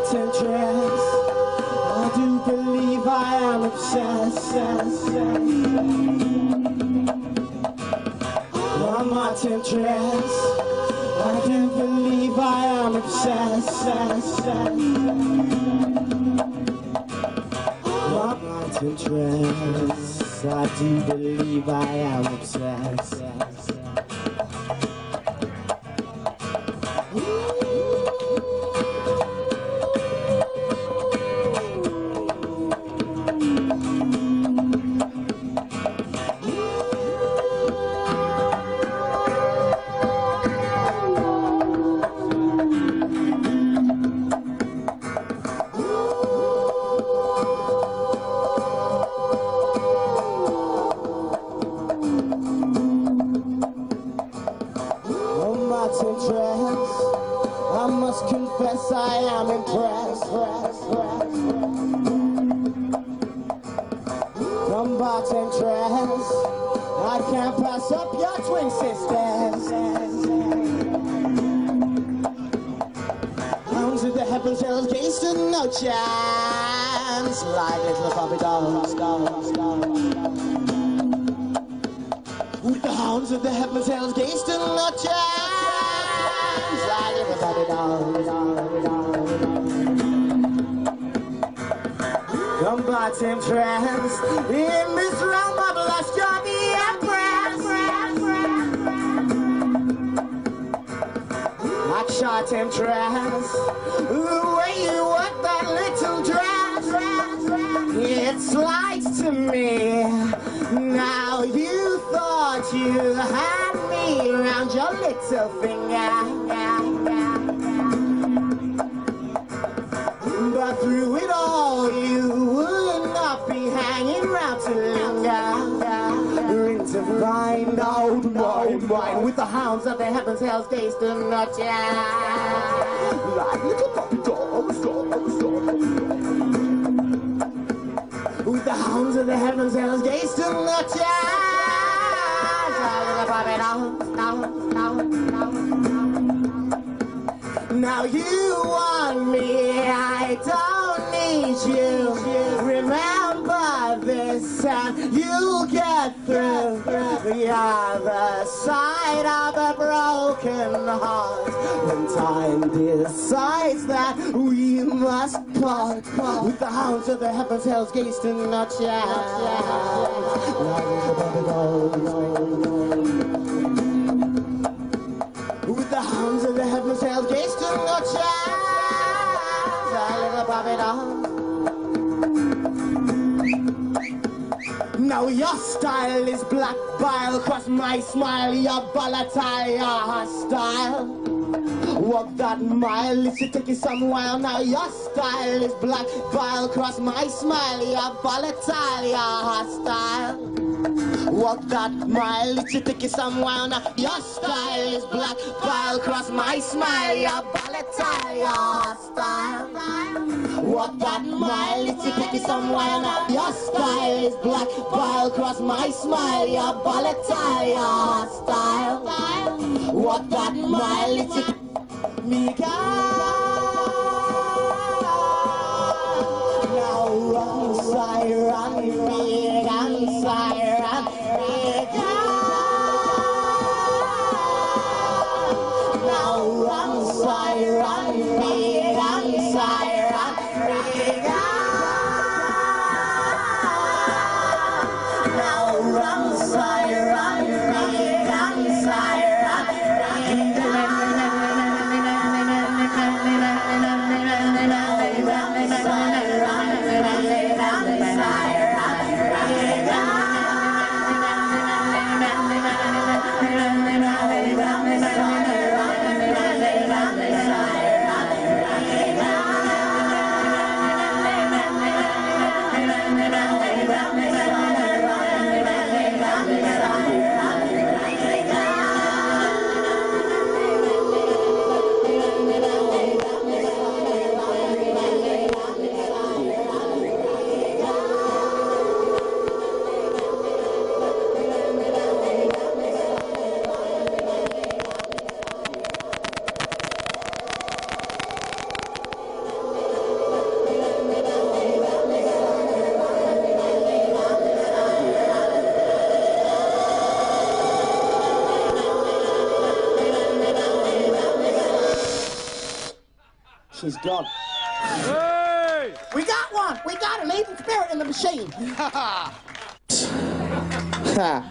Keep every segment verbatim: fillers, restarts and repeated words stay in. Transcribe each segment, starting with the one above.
temptress. I do believe I am obsessed. I'm a temptress. I do believe I am obsessed. I'm a temptress. I do believe I am obsessed. I must confess I am impressed. Combat temptress, I can't pass up your twin sisters. Hounds of the heavens, hell's gate stood no chance. Like little puppy dogs. With the hounds of the heavens, hell's gate stood no chance. Combat temptress, in this realm of lust, you're the empress. Hotshot temptress, the way you work that little dress, it slides to me. Now you thought you had me around your little finger. But through it all, you would not be hanging round to linger. You're into fine old mine, mine with the hounds of the heavens, hell's gates do not jam. Like little puppy dogs, dogs, dogs. With the hounds of the heavens, hell's gates do not jam. Like little puppy dogs, dogs, dogs, dogs. Now you want me, I don't need you. Remember this and you'll get through the other side of a broken heart. When time decides that we must part, with the hounds of the heavens, hell's gates do not shine. With the hounds of the heavens, hell's gates do not shine. A little puppy dog. Now your style is black bile, cross my smile, you're volatile, you're hostile. Walk that mile, it should take you some while. Now your style is black bile, cross my smile, you're volatile, you're hostile. Walk that mile, it should take you some while. Now your style is black bile, cross my smile, you're volatile, you're hostile. Walk that mile, it should take you some while. Now your style is black bile, cross my smile, you're volatile, you're hostile. Walk that mile, it should me God. Now run, siren, me run, siren, me God. Now run, siren, me run, siren, me God. Now run, siren, me run, siren, me God. He's gone. Hey! We got one. We got an evil spirit in the machine. Ha.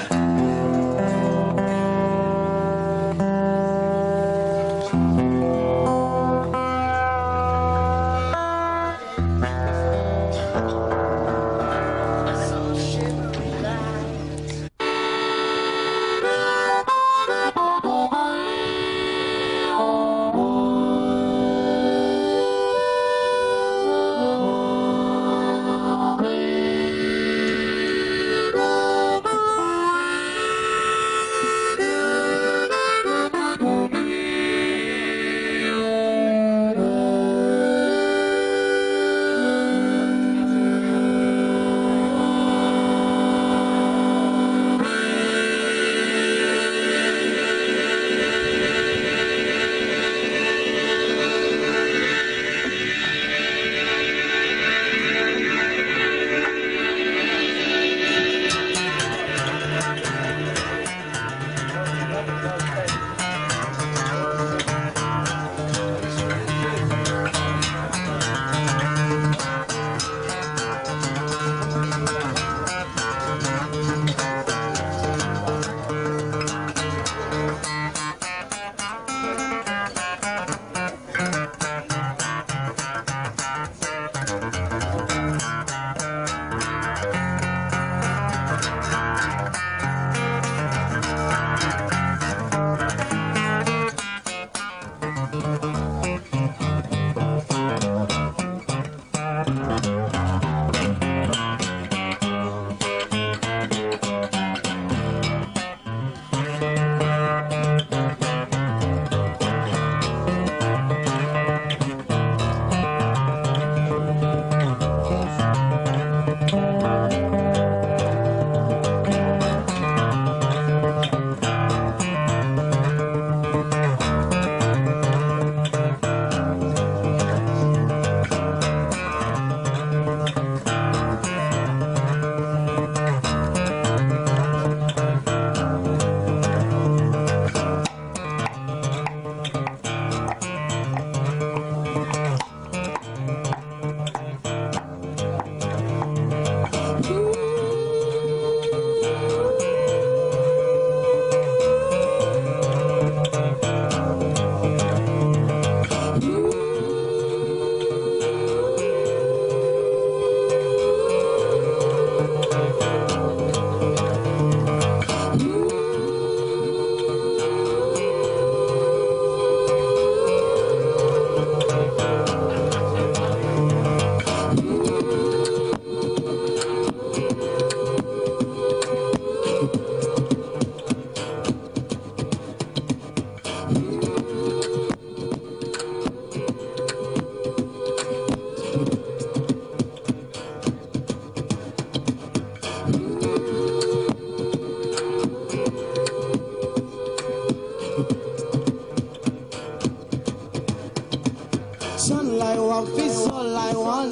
Sunlight one fist, all I want.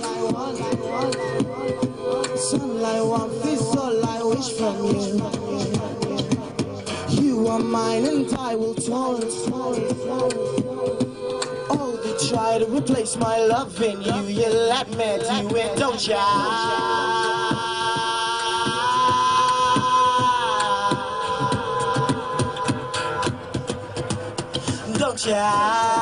Sunlight one fist, all I wish from you. You are mine and I will tolerate. Oh, they try to replace my love in you. You let me do it, don't ya? Don't ya?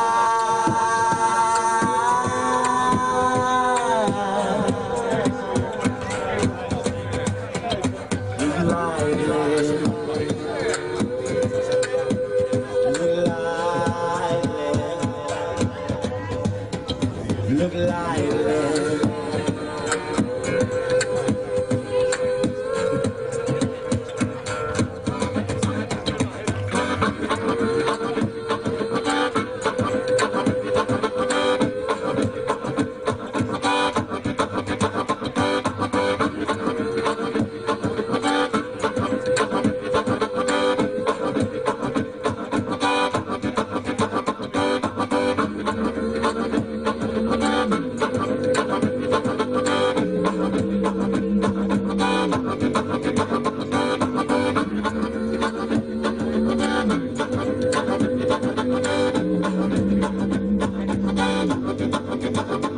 Look lively. Bye.